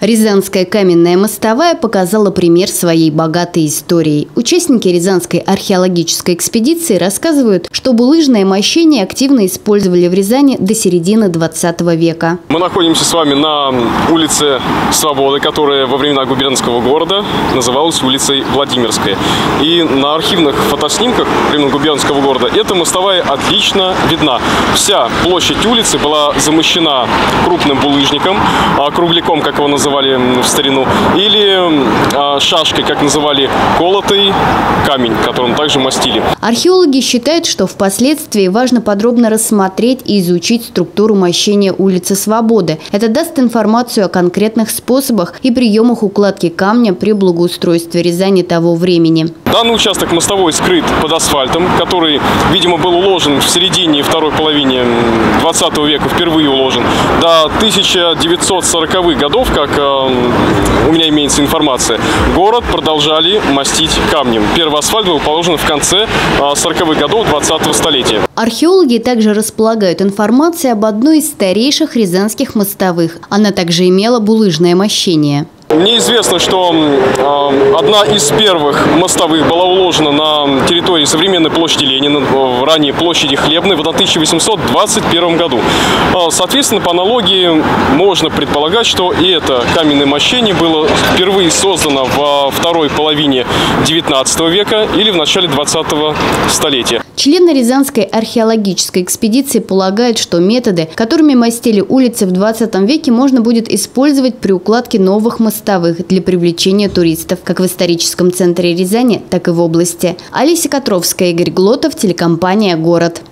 Рязанская каменная мостовая показала пример своей богатой историей. Участники Рязанской археологической экспедиции рассказывают, что булыжное мощение активно использовали в Рязани до середины 20 века. Мы находимся с вами на улице Свободы, которая во времена губернского города называлась улицей Владимирская. И на архивных фотоснимках времен губернского города эта мостовая отлично видна. Вся площадь улицы была замощена крупным булыжником, кругляком, как его называли в старину, или шашкой, как называли колотый камень, которым также мастили. Археологи считают, что впоследствии важно подробно рассмотреть и изучить структуру мощения улицы Свободы. Это даст информацию о конкретных способах и приемах укладки камня при благоустройстве Рязани того времени. Данный участок мостовой скрыт под асфальтом, который, видимо, был уложен в середине и второй половине 20 века, впервые уложен. До 1940-х годов, как у меня имеется информация, город продолжали мастить камнем. Первый асфальт был положен в конце 40-х годов 20-го столетия. Археологи также располагают информацией об одной из старейших рязанских мостовых. Она также имела булыжное мощение. Мне известно, что одна из первых мостовых была уложена на территории современной площади Ленина, ранее площади Хлебной, в 1821 году. Соответственно, по аналогии можно предполагать, что и это каменное мощение было впервые создано во второй половине 19 века или в начале 20-го столетия. Члены Рязанской археологической экспедиции полагают, что методы, которыми мастили улицы в 20 веке, можно будет использовать при укладке новых мостовых для привлечения туристов как в историческом центре Рязани, так и в области. Олеся Котровская, Игорь Глотов, телекомпания «Город».